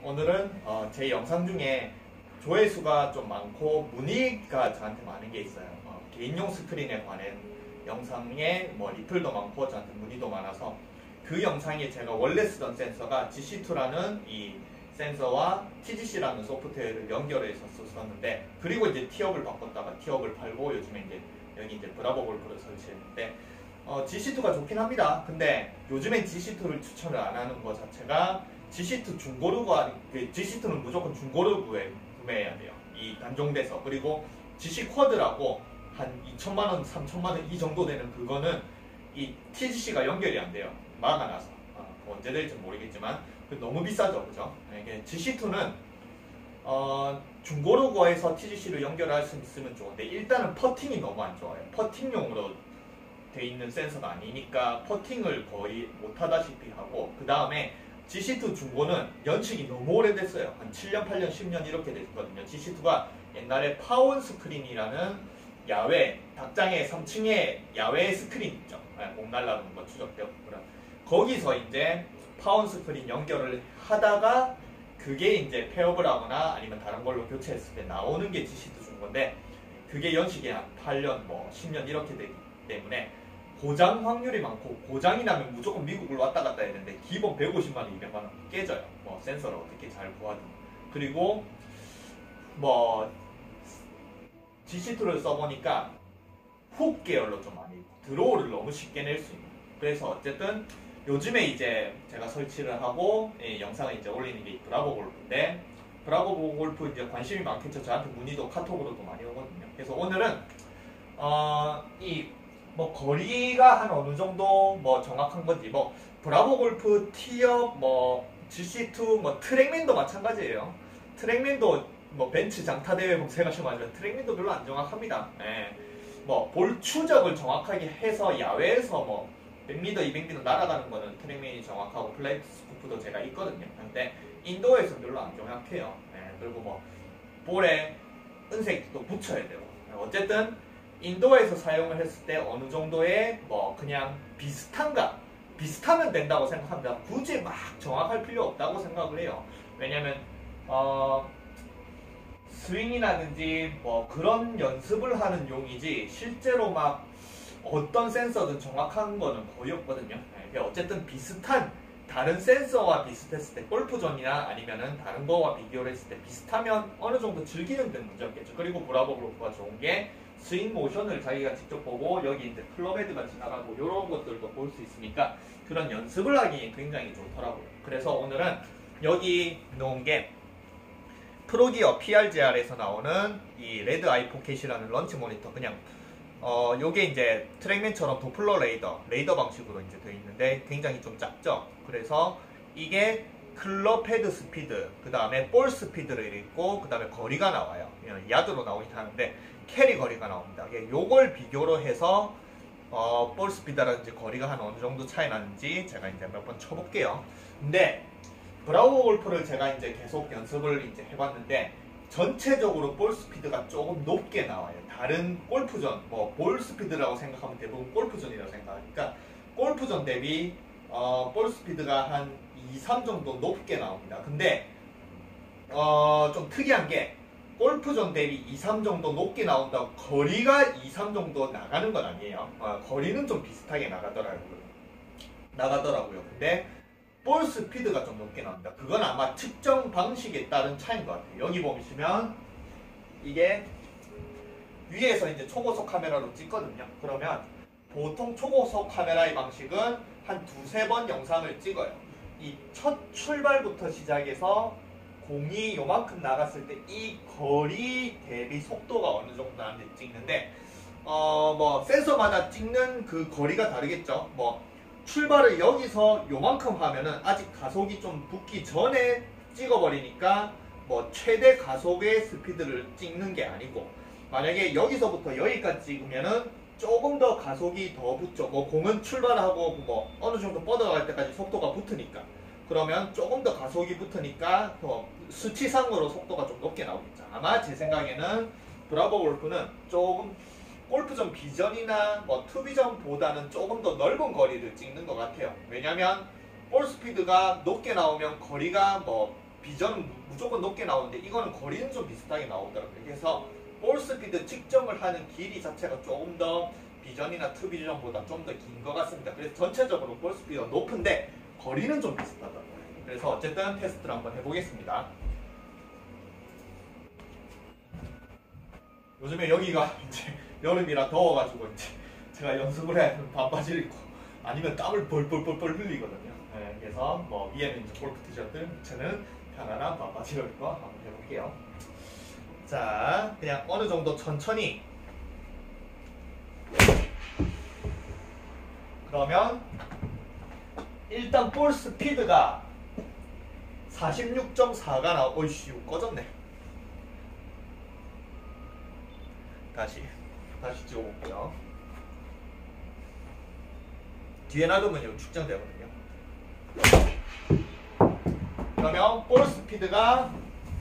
오늘은 제 영상 중에 조회수가 좀 많고 문의가 저한테 많은 게 있어요. 개인용 스크린에 관한 영상에 리플도 많고 저한테 문의도 많아서 그 영상에 제가 원래 쓰던 센서가 GC2라는 이 센서와 TGC라는 소프트웨어를 연결해서 썼었는데, 그리고 이제 티업을 바꿨다가 티업을 팔고 요즘에 이제 여기 이제 브라보 골프를 설치했는데 GC2가 좋긴 합니다. 근데 요즘엔 GC2를 추천을 안 하는 것 자체가 GC2 중고르가 GC2는 무조건 중고르 구매해야 돼요. 이 단종돼서. 그리고 GC 쿼드라고 한 2천만원, 3천만원 이 정도 되는 그거는 이 TGC가 연결이 안 돼요. 막아놔서. 언제 될지 모르겠지만 너무 비싸죠, 그죠? 이게 GC2는 중고르거에서 TGC를 연결할 수 있으면 좋은데, 일단은 퍼팅이 너무 안 좋아요. 퍼팅용으로 돼 있는 센서가 아니니까 퍼팅을 거의 못하다시피 하고, 그 다음에 GC2 중고는 연식이 너무 오래됐어요. 한 7년, 8년, 10년 이렇게 됐거든요. GC2가 옛날에 파원 스크린이라는 야외, 닭장의 3층에 야외 스크린 있죠. 공 날라오는 거 추적되고. 거기서 이제 파원 스크린 연결을 하다가 그게 이제 폐업을 하거나 아니면 다른 걸로 교체했을 때 나오는 게 GC2 중고인데, 그게 연식이 한 8년, 10년 이렇게 되기 때문에 고장 확률이 많고, 고장이 나면 무조건 미국을 왔다 갔다 해야 되는데 기본 150만원, 200만원 깨져요. 센서를 어떻게 잘 구하든. 그리고 GC2를 써보니까 훅 계열로 좀 많이 드로우를 너무 쉽게 낼 수 있는. 그래서 어쨌든 요즘에 이제 제가 설치를 하고 영상을 이제 올리는 게 브라보 골프인데, 브라보 골프 이제 관심이 많겠죠. 저한테 문의도 카톡으로도 많이 오거든요. 그래서 오늘은 거리가 한 어느 정도 정확한 건지, 브라보 골프, 티업, GC2, 트랙맨도 마찬가지예요. 트랙맨도 벤츠 장타 대회 검색하시면 트랙맨도 별로 안 정확합니다. 볼 추적을 정확하게 해서 야외에서 100m, 200m 날아가는 거는 트랙맨이 정확하고 플라이트 스쿠프도 제가 있거든요. 근데 인도어에서는 별로 안 정확해요. 그리고 볼에 은색도 붙여야 되고. 어쨌든 인도어에서 사용을 했을 때 어느 정도의 그냥 비슷하면 된다고 생각합니다. 굳이 막 정확할 필요 없다고 생각을 해요. 왜냐면 스윙이라든지 그런 연습을 하는 용이지 실제로 막 어떤 센서든 정확한 거는 거의 없거든요. 어쨌든 비슷한 다른 센서와 비슷했을 때, 골프존이나 아니면은 다른 거와 비교를 했을 때 비슷하면 어느 정도 즐기는 데는 문제 없겠죠. 그리고 브라보 골프가 좋은 게 스윙 모션을 자기가 직접 보고 여기 이제 클럽헤드가 지나가고 이런 것들도 볼 수 있으니까 그런 연습을 하기 굉장히 좋더라고요. 그래서 오늘은 여기 놓은 게 프로기어 PRGR에서 나오는 이 레드 아이 포켓이라는 런치 모니터. 그냥 요게 이제 트랙맨처럼 도플러 레이더 방식으로 이제 되어 있는데 굉장히 좀 작죠. 그래서 이게 클럽 헤드 스피드, 그 다음에 볼 스피드를 읽고, 그 다음에 거리가 나와요. 야드로 나오긴 하는데 캐리 거리가 나옵니다. 요걸 비교로 해서 볼 스피드라든지 거리가 한 어느 정도 차이 나는지 제가 이제 몇 번 쳐볼게요. 근데 브라보 골프를 제가 이제 계속 연습을 이제 해봤는데 전체적으로 볼 스피드가 조금 높게 나와요. 다른 골프전, 볼 스피드라고 생각하면 대부분 골프전이라고 생각하니까 골프전 대비 볼 스피드가 한 2, 3 정도 높게 나옵니다. 근데 좀 특이한 게 골프전 대비 2, 3 정도 높게 나온다고 거리가 2, 3 정도 나가는 건 아니에요. 거리는 좀 비슷하게 나가더라고요. 근데 볼 스피드가 좀 높게 나옵니다. 그건 아마 측정 방식에 따른 차이인 것 같아요. 여기 보시면 이게 위에서 이제 초고속 카메라로 찍거든요. 그러면 보통 초고속 카메라의 방식은 한 두세 번 영상을 찍어요. 이 첫 출발부터 시작해서 공이 요만큼 나갔을 때 이 거리 대비 속도가 어느 정도 나는지 찍는데, 센서마다 찍는 그 거리가 다르겠죠. 출발을 여기서 요만큼 하면은 아직 가속이 좀 붙기 전에 찍어버리니까 최대 가속의 스피드를 찍는 게 아니고, 만약에 여기서부터 여기까지 찍으면은 조금 더 가속이 더 붙죠. 공은 출발하고 어느 정도 뻗어갈 때까지 속도가 붙으니까, 그러면 조금 더 가속이 붙으니까 수치상으로 속도가 좀 높게 나오겠죠. 아마 제 생각에는 브라보 골프는 조금 골프전 비전이나 투비전보다는 조금 더 넓은 거리를 찍는 것 같아요. 왜냐면 볼 스피드가 높게 나오면 거리가 비전은 무조건 높게 나오는데 이거는 거리는 좀 비슷하게 나오더라고요. 그래서 볼 스피드 측정을 하는 길이 자체가 조금 더 비전이나 투비전보다 좀 더 긴 것 같습니다. 그래서 전체적으로 볼 스피드가 높은데 거리는 좀 비슷하더라고요. 그래서 어쨌든 테스트를 한번 해보겠습니다. 요즘에 여기가 이제 여름이라 더워가지고 이제 제가 연습을 해야 되는 반바지를 입고 아니면 땀을 뻘뻘뻘뻘 흘리거든요. 네, 그래서 뭐 위에는 이제 골프 티셔츠, 밑에는 편안한 반바지를 입고 한번 해볼게요. 자, 그냥 어느 정도 천천히. 그러면 일단 볼 스피드가 46.4가 나오고, 어이씨, 꺼졌네. 다시 찍어볼게요. 뒤에 놔두면 이거 축전되거든요. 그러면 볼 스피드가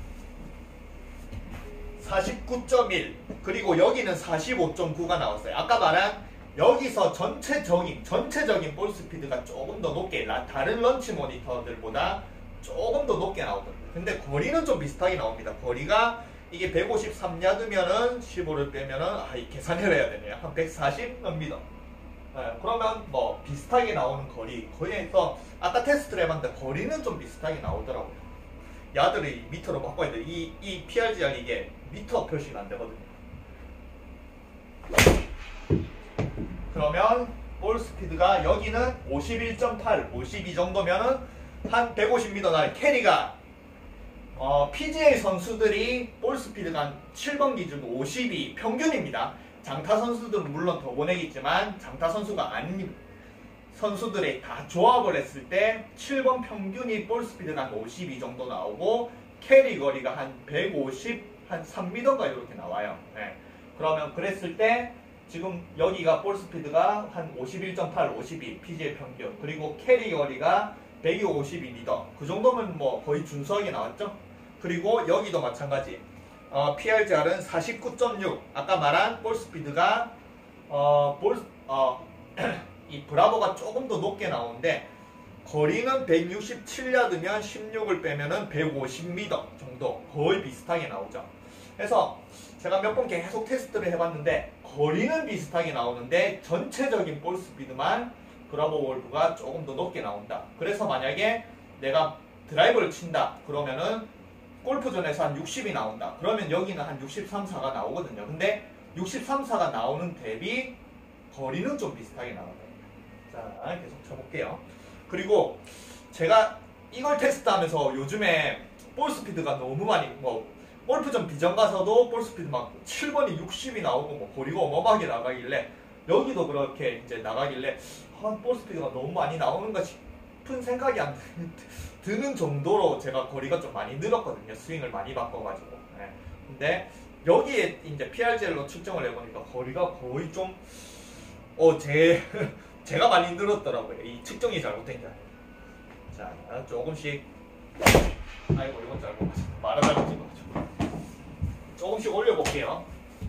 49.1 그리고 여기는 45.9가 나왔어요. 아까 말한 여기서 전체적인 볼 스피드가 조금 더 높게 다른 런치 모니터들보다 조금 더 높게 나오거든요. 근데 거리는 좀 비슷하게 나옵니다. 거리가 이게 153야드면은 15를 빼면은 계산을 해야 되네요. 한 140 넘니다. 네, 그러면 뭐 비슷하게 나오는 거리에서 아까 테스트를 해봤는데 거리는 좀 비슷하게 나오더라고요. 야드를 미터로 바꿔야 돼. 이 PRGR 이게 미터 표시가 안 되거든요. 그러면 볼 스피드가 여기는 51.8, 52 정도면은 한 150m 날 캐리가 PGA 선수들이 볼 스피드가 한 7번 기준 52 평균입니다. 장타 선수들은 물론 더 보내겠지만 장타 선수가 아닌 선수들이 다 조합을 했을 때 7번 평균이 볼 스피드가 한 52 정도 나오고 캐리 거리가 한 150, 한 3m인가 이렇게 나와요. 네. 그러면 그랬을 때 지금 여기가 볼 스피드가 한 51.8, 52 PGA 평균 그리고 캐리 거리가 152m 그 정도면 뭐 거의 준수하게 나왔죠. 그리고 여기도 마찬가지. PRGR은 49.6 아까 말한 볼 스피드가 이 브라보가 조금 더 높게 나오는데 거리는 167야드면 16을 빼면은 150m 정도 거의 비슷하게 나오죠. 그래서 제가 몇 번 계속 테스트를 해봤는데 거리는 비슷하게 나오는데 전체적인 볼 스피드만 브라보 골프가 조금 더 높게 나온다. 그래서 만약에 내가 드라이버를 친다 그러면은 골프존에서 한 60이 나온다. 그러면 여기는 한 63, 4가 나오거든요. 근데 63, 4가 나오는 대비 거리는 좀 비슷하게 나와요. 자, 계속 쳐볼게요. 그리고 제가 이걸 테스트하면서 요즘에 볼 스피드가 너무 많이 골프전 비전 가서도 볼 스피드 막 7번이 60이 나오고 뭐 거리가 어마어마하게 나가길래 여기도 그렇게 이제 나가길래 볼 스피드가 너무 많이 나오는가 싶은 생각이 안 드는 정도로 제가 거리가 좀 많이 늘었거든요. 스윙을 많이 바꿔가지고. 네. 근데 여기에 이제 PRGL로 측정을 해보니까 거리가 거의 좀 제가 많이 늘었더라고요. 이 측정이 잘못된 게 아니에요. 자, 조금씩 아이고 이건 잘못 말을 잘못 찍어가지고 조금씩 올려볼게요.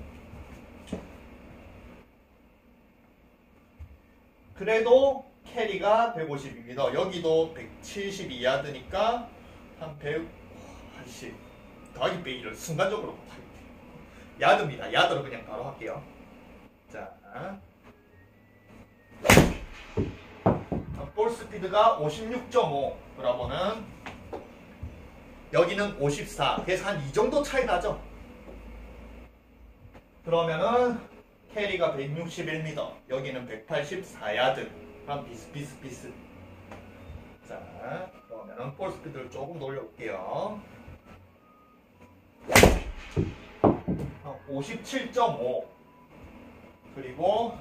그래도 캐리가 150입니다. 여기도 172야드니까 한 100... 아이씨 더하기 빼기를 순간적으로 못하겠네요. 야드입니다. 야드로 그냥 바로 할게요. 자, 볼 스피드가 56.5 브라보는 여기는 54 그래서 한 이 정도 차이 나죠. 그러면은 캐리가 161m 여기는 184야드 그럼 비슷. 자, 그러면은 볼 스피드를 조금 더 올려볼게요. 57.5 그리고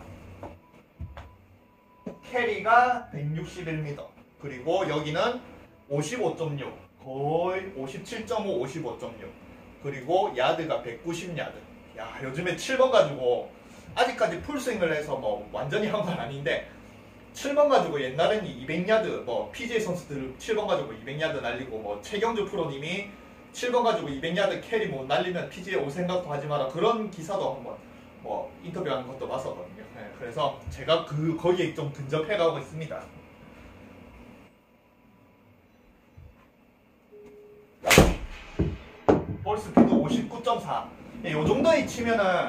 캐리가 161m 그리고 여기는 55.6 거의 57.5, 55.6 그리고 야드가 190야드. 야, 요즘에 7번 가지고 아직까지 풀스윙을 해서 뭐 완전히 한 건 아닌데 7번 가지고 옛날에는 200야드 뭐 PGA 선수들 7번 가지고 200야드 날리고 뭐 최경주 프로님이 7번 가지고 200야드 캐리 못 날리면 PGA 올 생각도 하지 마라 그런 기사도 한번 뭐 인터뷰하는 것도 봤었거든요. 네, 그래서 제가 거기에 좀 근접해가고 있습니다. 59.4. 요 정도에 치면은,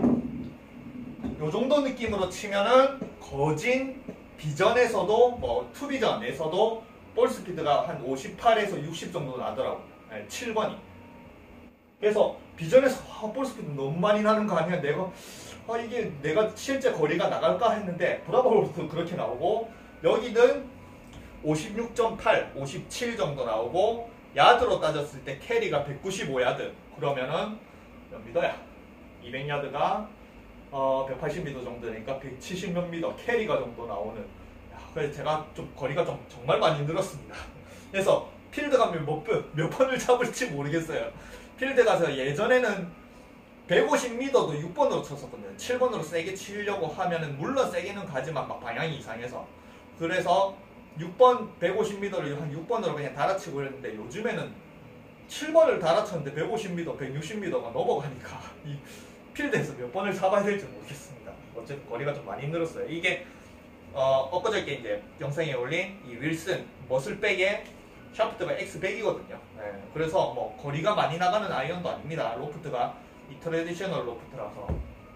요 정도 느낌으로 치면은 거진 비전에서도 뭐 투비전에서도 볼 스피드가 한 58에서 60 정도 나더라고요. 7번이. 그래서 비전에서 볼 스피드 너무 많이 나는 거 아니야? 이게 내가 실제 거리가 나갈까 했는데 브라보로도 그렇게 나오고, 여기는 56.8, 57 정도 나오고, 야드로 따졌을 때 캐리가 195야드. 그러면은 몇 미터야? 200야드가 180m 정도 되니까 170몇 미터 캐리가 정도 나오는. 그래서 제가 좀 거리가 정말 많이 늘었습니다. 그래서 필드 가면 몇 번을 잡을지 모르겠어요. 필드 가서 예전에는 150m도 6번으로 쳤었거든요. 7번으로 세게 치려고 하면은 물론 세게는 가지만 막 방향이 이상해서. 그래서 6번 150m를 한 6번으로 그냥 달아치고 이랬는데, 요즘에는 7번을 달아쳤는데 150m, 160m가 넘어가니까 이 필드에서 몇 번을 잡아야 될지 모르겠습니다. 어쨌든 거리가 좀 많이 늘었어요. 이게 엊그저께 이제 영상에 올린 이 윌슨 머슬백의 샤프트가 X100이거든요. 그래서 뭐 거리가 많이 나가는 아이언도 아닙니다. 로프트가 이 트레디셔널 로프트라서.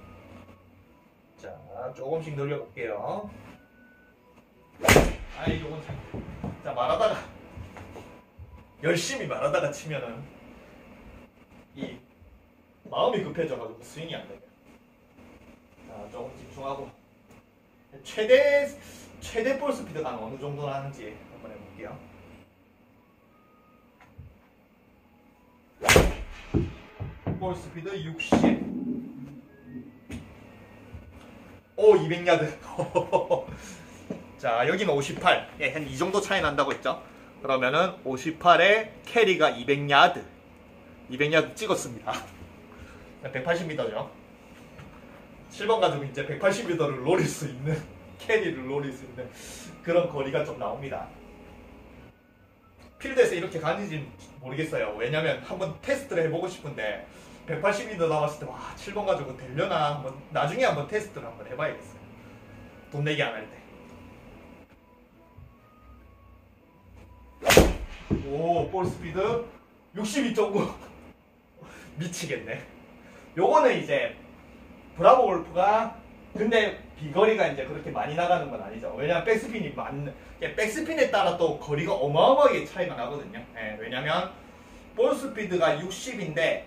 자, 조금씩 늘려볼게요. 요건 자, 열심히 말하다가 치면은 이 마음이 급해져가지고 스윙이 안 돼요. 자, 조금 집중하고 최대 볼 스피드가 어느 정도 나는지 한번 해볼게요. 볼 스피드 60. 오, 200야드. 자, 여기는 58. 예, 한 이 정도 차이 난다고 했죠. 그러면은 58에 캐리가 200야드. 200야드 찍었습니다. 180m죠. 7번 가지고 이제 180m를 노릴 수 있는, 캐리를 노릴 수 있는 그런 거리가 좀 나옵니다. 필드에서 이렇게 가는지 모르겠어요. 왜냐면 한번 테스트를 해보고 싶은데 180m 나왔을 때 와, 7번 가지고 되려나, 나중에 한번 테스트를 한번 해봐야겠어요. 돈 내기 안 할 때. 오, 볼 스피드 62.9. 미치겠네. 요거는 이제 브라보 골프가, 근데 비거리가 이제 그렇게 많이 나가는 건 아니죠. 왜냐면 백스핀에 따라 또 거리가 어마어마하게 차이가 나거든요. 왜냐면 볼 스피드가 60인데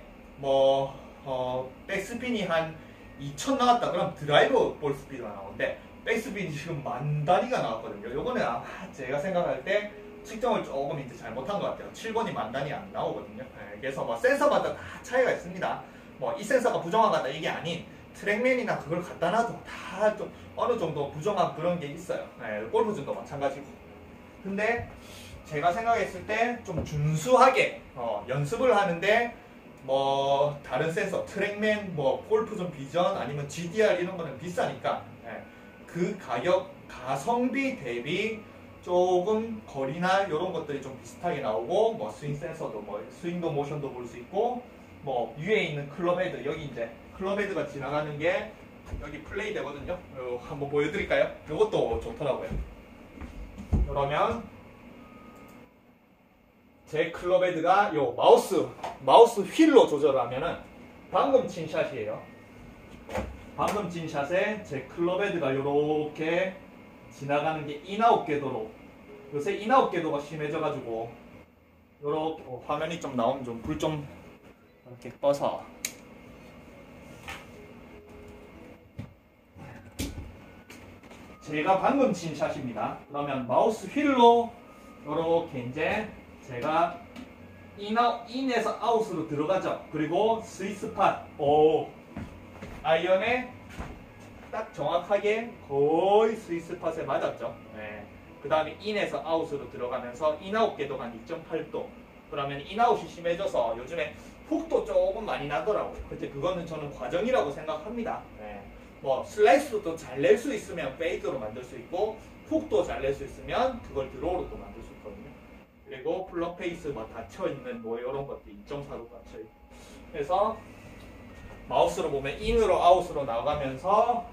백스핀이 한 2000 나왔다 그럼 드라이브 볼 스피드가 나오는데, 백스핀이 지금 만 단위가 나왔거든요. 요거는 아마 제가 생각할 때 측정을 조금 이제 잘못한 것 같아요. 7번이 만 단위 안 나오거든요. 그래서 센서마다 다 차이가 있습니다. 이 센서가 부정하다 이게 아닌, 트랙맨이나 그걸 갖다 놔도 다 좀 어느 정도 부정한 그런 게 있어요. 골프존도 마찬가지고. 근데 제가 생각했을 때 좀 준수하게 연습을 하는데 다른 센서, 트랙맨, 골프존 비전 아니면 GDR 이런 거는 비싸니까 그 가성비 대비 조금 거리나 이런 것들이 좀 비슷하게 나오고, 스윙 센서도 스윙도 모션도 볼 수 있고, 위에 있는 클럽 헤드, 여기 이제 클럽 헤드가 지나가는 게 여기 플레이 되거든요. 한번 보여드릴까요? 이것도 좋더라고요. 그러면 제 클럽 헤드가 요 마우스 휠로 조절하면은 방금 친 샷이에요. 방금 친 샷에 제 클럽 헤드가 요렇게 지나가는 게 인아웃 궤도로, 요새 인아웃 궤도가 심해져가지고 요렇게 화면이 좀 나오면 좀 불 좀 이렇게 꺼서 제가 방금 친 샷입니다. 그러면 마우스 휠로 요렇게 이제 제가 인에서 아웃으로 들어가죠. 그리고 스위스팟, 아이언에 딱 정확하게 거의 스위스팟에 맞았죠. 그 다음에 인에서 아웃으로 들어가면서 인아웃 궤도가 한 2.8도. 그러면 인아웃이 심해져서 요즘에 훅도 조금 많이 나더라고요. 근데 그거는 저는 과정이라고 생각합니다. 슬라이스도 잘 낼 수 있으면 페이드로 만들 수 있고, 훅도 잘 낼 수 있으면 그걸 드로우로 또 만들 수 있거든요. 그리고 플럭 페이스 닫혀있는 이런 것도 2.4로 닫혀있고. 그래서 마우스로 보면 인으로 아웃으로 나가면서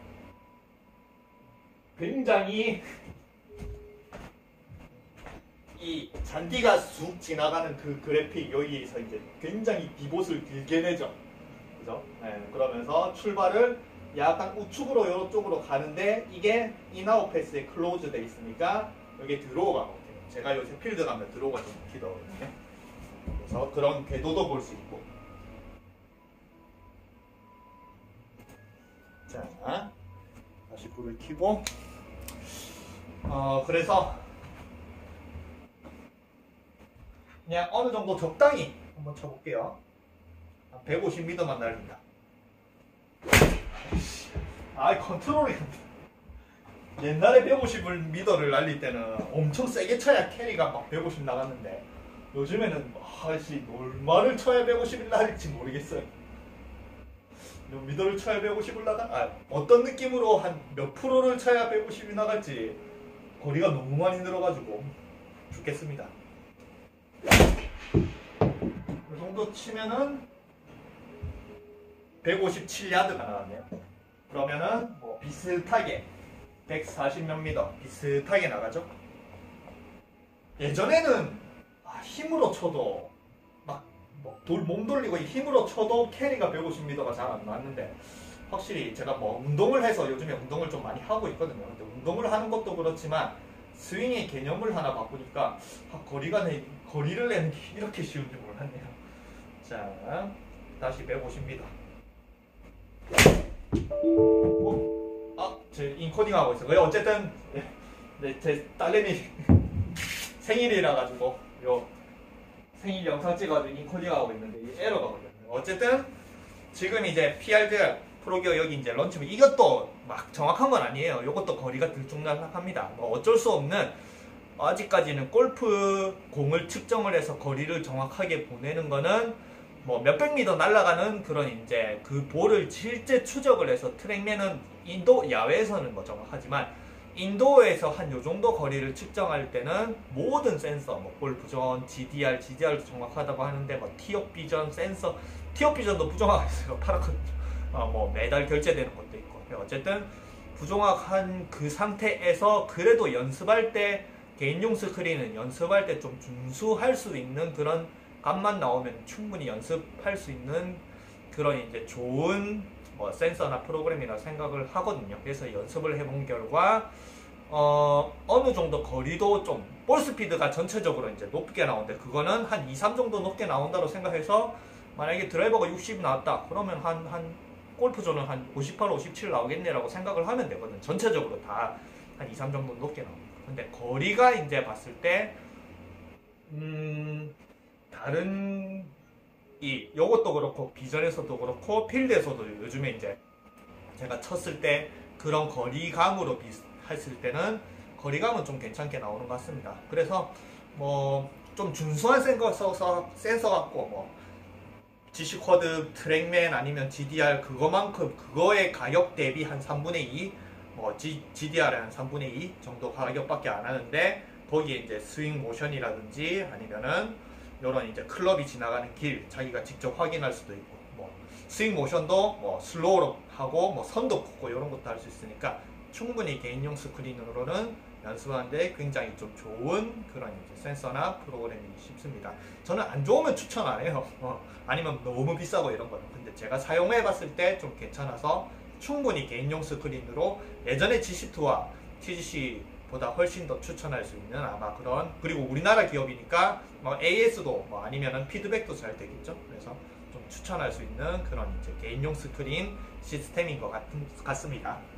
굉장히 이 잔디가 쑥 지나가는 그 그래픽 여기에서 이제 굉장히 디봇을 길게 내죠. 그죠? 네, 그러면서 출발을 약간 우측으로 이쪽으로 가는데 이게 인아웃 패스에 클로즈 돼 있으니까 여기 드로우가 못해요. 제가 요새 필드 가면 드로우가 좀 웃기더거든요. 그래서 그런 궤도도 볼 수 있고. 자, 다시 불을 켜고. 그래서 그냥 어느 정도 적당히 한번 쳐볼게요. 150m만 날린다. 컨트롤이 옛날에 150m를 날릴 때는 엄청 세게 쳐야 캐리가 막 150 나갔는데 요즘에는 얼마를 쳐야 150을 날릴지 모르겠어요. 미더를 쳐야 150을 나가? 어떤 느낌으로 한 몇 프로를 쳐야 150이 나갈지 거리가 너무 많이 늘어가지고 죽겠습니다. 이 정도 치면은 157야드가 나왔네요. 그러면은 뭐 비슷하게 140몇 미터 비슷하게 나가죠. 예전에는 힘으로 쳐도 몸 돌리고 힘으로 쳐도 캐리가 150m가 잘 안 나왔는데 확실히 제가 뭐 운동을 해서 요즘에 운동을 좀 많이 하고 있거든요. 근데 운동을 하는 것도 그렇지만 스윙의 개념을 하나 바꾸니까 거리를 내는 게 이렇게 쉬운지 몰랐네요. 자, 다시 150m. 제 인코딩 하고 있어요. 어쨌든 제 딸내미 생일이라 가지고 생일 영상 찍어가지고 인코딩 하고 있는데 이 에러가 걸렸네요. 어쨌든 지금 이제 PR들 프로기어 여기 이제 런치면 이것도 막 정확한 건 아니에요. 이것도 거리가 들쭉날락합니다. 뭐 어쩔 수 없는 아직까지는 골프 공을 측정을 해서 거리를 정확하게 보내는 거는 뭐 몇백 미터 날아가는 그런 이제 그 볼을 실제 추적을 해서 트랙맨은 인도 야외에서는 뭐 정확하지만 인도에서 한 요 정도 거리를 측정할 때는 모든 센서, 뭐 볼부전, GDR도 정확하다고 하는데 뭐 티업 비전 센서, 티업 비전도 부정하고 있어요. 파랗거든요. 뭐 매달 결제되는 것도 있고. 어쨌든 부정확한 그 상태에서 그래도 연습할 때 개인용 스크린은 연습할 때 좀 준수할 수 있는 그런 값만 나오면 충분히 연습할 수 있는 그런 이제 좋은 뭐 센서나 프로그램이라 생각을 하거든요. 그래서 연습을 해본 결과 어느 정도 거리도 좀 볼 스피드가 전체적으로 이제 높게 나오는데 그거는 한 2, 3 정도 높게 나온다고 생각해서 만약에 드라이버가 60 나왔다 그러면 한 골프존은 한 58, 57 나오겠네라고 생각을 하면 되거든. 전체적으로 다 한 2, 3 정도 높게 나옵니다. 근데 거리가 이제 봤을 때 다른 요것도 그렇고 비전에서도 그렇고 필드에서도 요즘에 이제 제가 쳤을 때 그런 거리감으로 했을 때는 거리감은 좀 괜찮게 나오는 것 같습니다. 그래서 뭐 좀 준수한 센서 같고 뭐 GC쿼드 트랙맨 아니면 GDR 그거만큼 그거의 가격 대비 한 3분의 2 뭐 GDR의 한 3분의 2 정도 가격밖에 안 하는데 거기에 이제 스윙 모션이라든지 아니면은 요런 이제 클럽이 지나가는 길 자기가 직접 확인할 수도 있고 뭐 스윙 모션도 뭐 슬로우로 하고 뭐 선도 긋고 이런 것도 할 수 있으니까 충분히 개인용 스크린으로는 연습하는데 굉장히 좀 좋은 그런 이제 센서나 프로그램이 싶습니다. 저는 안 좋으면 추천 안 해요. 아니면 너무 비싸고 이런 거는. 근데 제가 사용해 봤을 때 좀 괜찮아서 충분히 개인용 스크린으로 예전에 G10와 TGC보다 훨씬 더 추천할 수 있는 아마 그런, 그리고 우리나라 기업이니까 뭐 AS도 뭐 아니면은 피드백도 잘 되겠죠. 그래서 좀 추천할 수 있는 그런 이제 개인용 스크린 시스템인 것 같습니다.